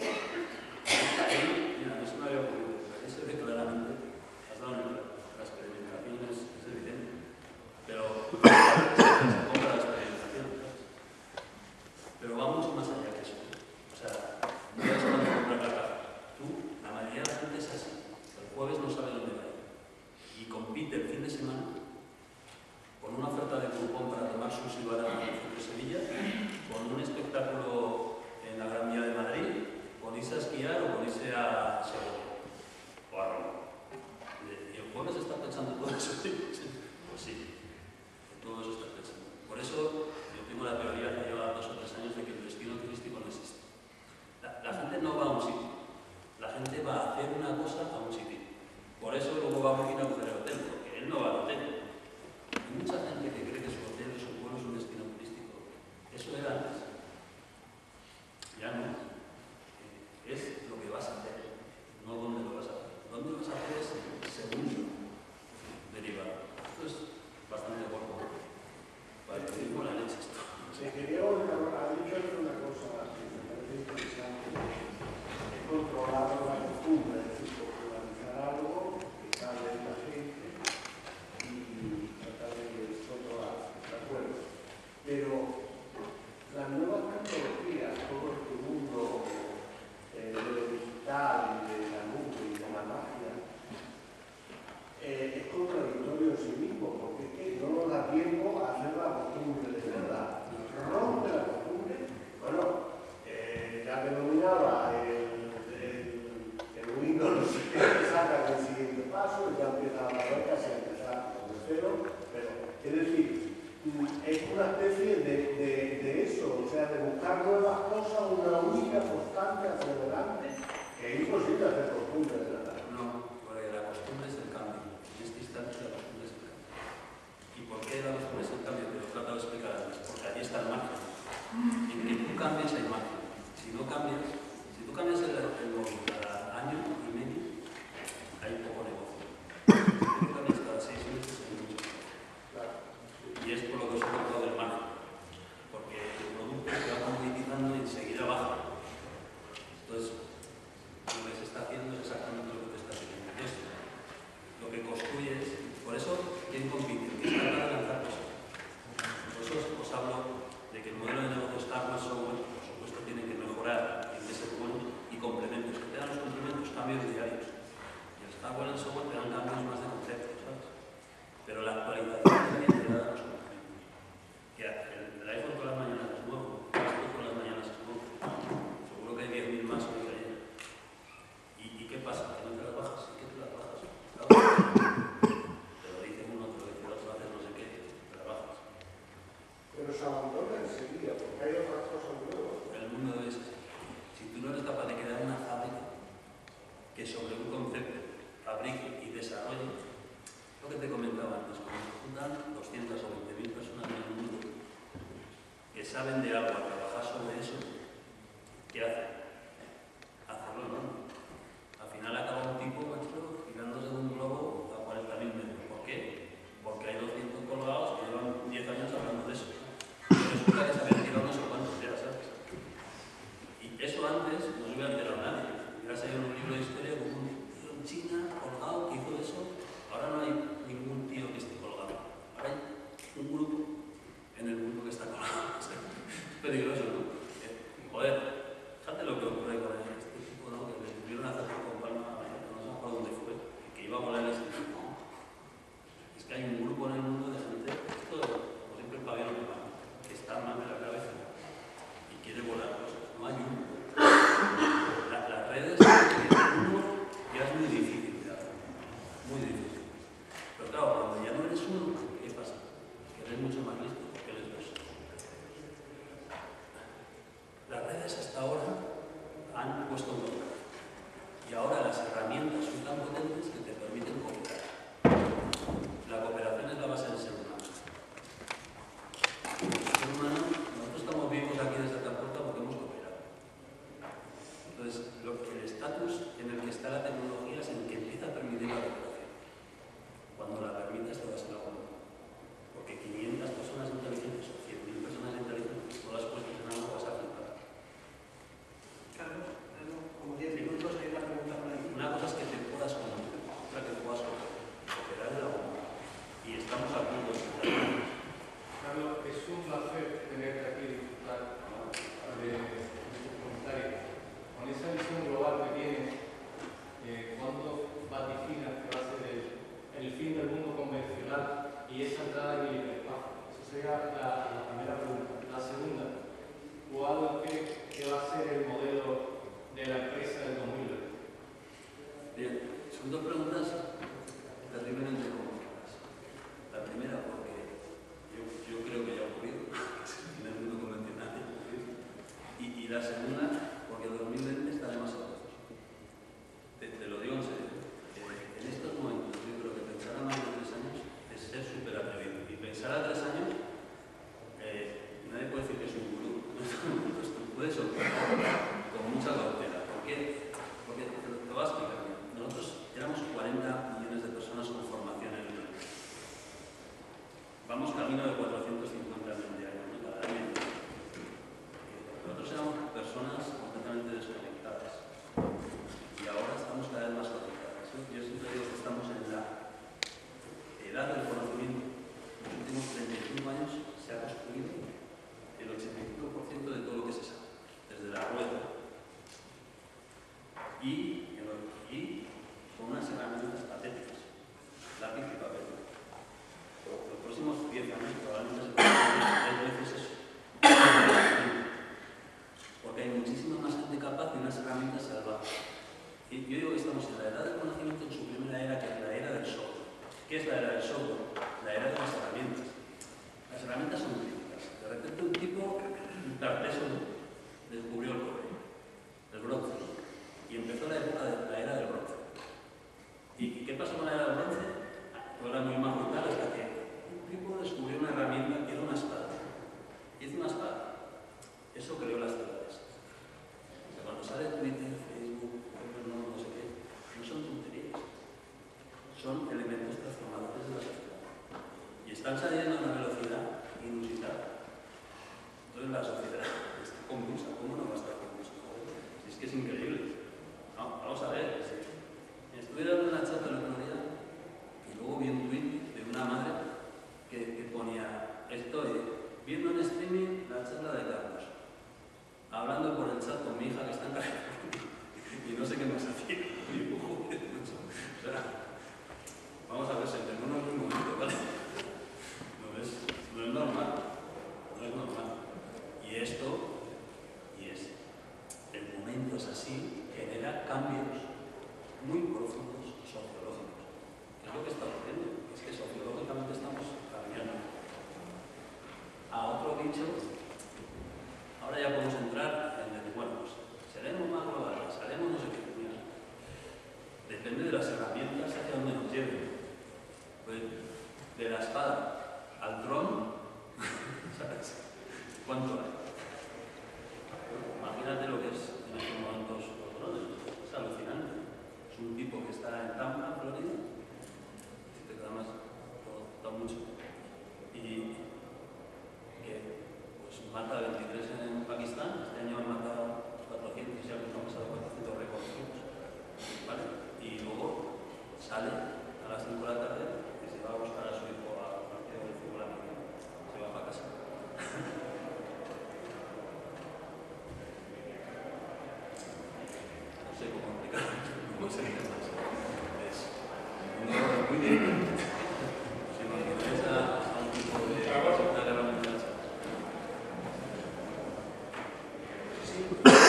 Ahí, mira, no se me había ocurrido, pero ahí se ve claramente, has dado en la, la experimentación es, es evidente, pero se compra la experimentación, ¿sabes? Pero va mucho más allá que eso. O sea, no es cuando comprar la caja. Tú, la mayoría de la gente es así. El jueves no sabe dónde va a ir. Y compite el fin de semana con una oferta de cupón para tomar sushi barato en el centro de Sevilla, con un espectáculo en la Gran Vía de Madrid, con irse a esquiar o con irse a Segovia o a Roma. Y el jueves está pensando todo eso. Pues sí, todo eso está pensando. Por eso yo tengo la teoría que lleva dos o tres años de que el destino turístico no existe. La, la gente no va a un sitio, la gente va a hacer una cosa a un sitio. Por eso luego va a venir a buscar el hotel, porque él no va al hotel. Hay mucha gente que cree que su hotel o su pueblo es un destino turístico. Eso era antes. Ya no. Es lo que vas a hacer, no dónde lo vas a hacer. Dónde lo vas a hacer es el segundo derivado. Esto es bastante guapo. Para decir con la leche esto. Se quería ha dicho una cosa que me parece interesante. Es controlar la costumbre, es decir, popularizar algo que sale de la gente y tratar de controlar, ¿de acuerdo? Pero las nuevas tecnologías, todo este mundo eh, de lo digital, de la nube y de la magia, eh, es contradictorio en sí mismo, porque es que no nos da tiempo a hacer la costumbre de verdad. Rompe la costumbre, bueno, eh, ya denominaba el, el, el Windows, no sé qué, saca el siguiente paso, ya empieza la barreca, se empezar con el cero, pero es decir, es una especie de, de, de eso, o sea, de buscar nuevas cosas, una única constante hacia adelante, que es imposible hacer costumbre de verdad. No, porque la costumbre es el cambio. En este instante la costumbre es el cambio. ¿Y por qué la costumbre es el cambio? Te lo he tratado de explicar antes. Porque allí está el margen. En que tú cambies hay margen. Si no cambias, si tú cambias el, el móvil cada año y medio, hay poco negocio. Si tú cambias cada seis meses, hay mucho negocio. Claro. Y es por lo que os he contado del margen. Porque el producto se va comoditizando y enseguida baja. Entonces, lo que se está haciendo es exactamente lo que te está haciendo. Es lo que construye es, por eso, ¿quién compite? ¿Quién está para lanzar cosas? Por eso os, os hablo de que el modelo de negocio hardware software, por supuesto, tiene que mejorar, tiene que ser bueno y complementos. Que te dan los complementos, cambios diarios. Y el hardware y el software te dan cambios más de concepto, ¿sabes? Pero la actualización también te da los complementos. Que el, el iPhone todas las mañanas es nuevo, el iPhone todas las mañanas es nuevo. Seguro que hay diez mil más hoy que ayer. ¿Y, ¿Y qué pasa? ¿Que no te las bajas? ¿Y qué te las bajas? Te lo dice uno, te lo dice otro, haces no sé qué, te las bajas. Pero se abandona enseguida, porque hay otras cosas nuevas. El mundo es así. Si tú no eres capaz de crear una fábrica que sobre un concepto fabrique y desarrolle, lo que te comentaba antes, cuando se juntan doscientas o veinte mil personas en el mundo que saben de algo a trabajar sobre eso, ¿qué hacen? Hacerlo, ¿no? Al final acaba un tipo, macho, tirándose de un globo a cuarenta mil metros. ¿Por qué? Porque hay doscientos colgados que llevan diez años hablando de eso. Y resulta que se habían tirado no sé cuántos ya, ¿sabes? Y eso antes no se hubiera enterado nadie. Hubiera salido en un libro de historia con un tío en China colgado que hizo eso. Ahora no hay ningún tío que esté colgado. Ahora hay un grupo en el mundo que está colgado. Es peligroso, ¿no? Eh, joder, fíjate lo que brevemente como las. La primera, porque yo, yo creo que ya ha ocurrido, que es el fin del mundo convencional. Y, y la segunda, porque el dos mil veinte está demasiado lejos. Te, te lo digo en serio. Eh, en estos momentos, yo creo que pensar a más de tres años es ser súper atrevido. Y pensar a tres años, eh, nadie puede decir que es un gurú. Pues tú puedes sorprender con mucha cautela. ¿Por qué? Porque te, te lo voy a explicar. Nosotros éramos cuarenta millones de personas con formación en el mundo. Vamos camino de cuatrocientos cincuenta mundiales, ¿no? Cada año. Nosotros éramos personas completamente desconectadas. Y ahora estamos cada vez más conectadas, ¿no? Yo siempre digo que estamos en la edad del conocimiento. En los últimos treinta y cinco años se ha construido el ochenta y cinco por ciento de todo lo que se sabe, desde la rueda. Y, y con unas herramientas patéticas, lápiz y papel. Los próximos diez años probablemente se pueden hacer tres veces eso. Porque hay muchísima más gente capaz y unas herramientas salvajes. Y yo digo que estamos en la edad del conocimiento en su primera era, que es la era del software. ¿Qué es la era del software? La era de las herramientas. Las herramientas son críticas. De repente un tipo, un tarteso, descubrió el correo, el bronce. Y empezó la época de la era del bronce. ¿Y qué pasó con la era del bronce? Todo era muy mágico hasta que un tipo descubrió una herramienta que era una espada. Hizo una espada. Eso creó las ciudades. O sea, cuando sale Twitter, Facebook, no, no sé qué, no son tonterías. Son elementos transformadores de la sociedad. Y están saliendo a una velocidad inusitada. Entonces la sociedad está convulsa. ¿Cómo no va a estar convulsa? Es que es increíble. No, vamos a ver. Estuve dando una charla el otro día y luego vi un tweet de una madre que, que ponía: estoy viendo en streaming la charla de Carlos, hablando por el chat con mi hija que está en California y no sé qué más hacía. Y digo, joder, mucho. O sea, vamos a ver, sentémonos un momento, ¿vale? No es, no es normal, no es normal. Y esto, y es, el momento es así, genera cambios muy profundos sociológicos. ¿Qué es lo que está ocurriendo? Es que sociológicamente estamos cambiando. A otro bicho, ahora ya podemos entrar en el, bueno, pues seremos más globales, haremos no sé qué. Depende de las herramientas hacia donde nos lleven. Pues, de la espada al dron, ¿sabes? ¿Cuánto hay? Imagínate lo que es en estos momentos los drones. Es alucinante. Es un tipo que está en Tampa, Florida, y te queda más, da mucho. Y que pues mata a veintitrés en Pakistán. Este año han matado cuatrocientos y ya han pasado cuatrocientos reconocidos, ¿vale? Y luego sale a las cinco de la tarde y se va a buscar a su hijo al partido de fútbol americano. Se va para casa. No sé cómo explicarlo, cómo se dice más. Es muy diferente. Si nos interesa a un tipo de una guerra mundial. Sí.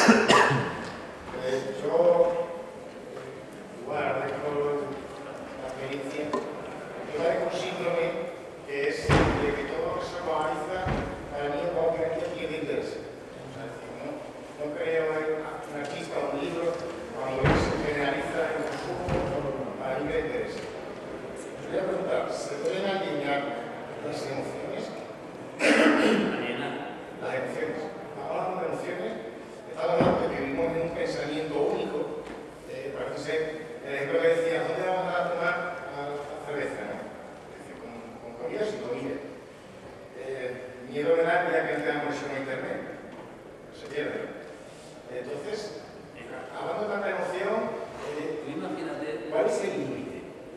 Eh, yo, igual, agradezco la experiencia. Yo traigo un síndrome que es de que todo lo que se globaliza, para mí, es como que aquí pierde interés. O sea, es decir, no, no creo en un artista o un libro, cuando se generaliza el consumo, para mí pierde interés. Os voy a preguntar, ¿se pueden alinear las emociones? Aliena. Las emociones. Hablando de emociones, estamos hablando de que vivimos en un pensamiento único. Eh, parece ser, el ejemplo que decía, ¿dónde vamos a tomar la cerveza? ¿No? Es decir, con, con comida sin comida. Eh, miedo de dar ya que entra en conexión a internet. Se pierde. Entonces, hablando de tanta emoción, eh, Imagínate. ¿cuál es el límite?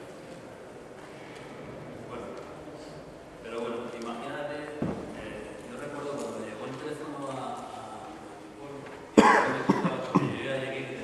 Bueno, pero bueno, imagínate, eh, yo recuerdo cuando llegó el teléfono a, a mi pueblo, yo me contaba que yo ya llegué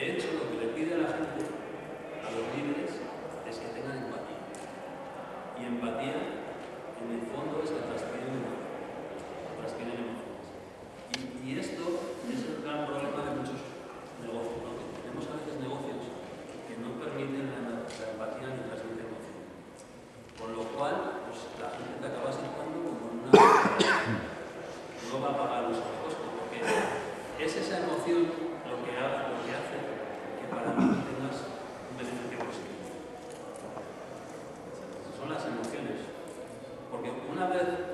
De hecho, lo que le pide a la gente, a los líderes, es que tengan empatía. Y empatía, en el fondo, es que transfieren emociones. Transfieren emociones. Y, y esto es el gran problema de muchos negocios, ¿no? Que tenemos a veces negocios que no permiten la, la empatía ni transmiten emociones. Con lo cual, pues, la gente te acaba situando como en una... no va a pagar los costos, porque es esa emoción lo que, haga, lo que hace que para mí tengas un beneficio positivo. Son las emociones. Porque una vez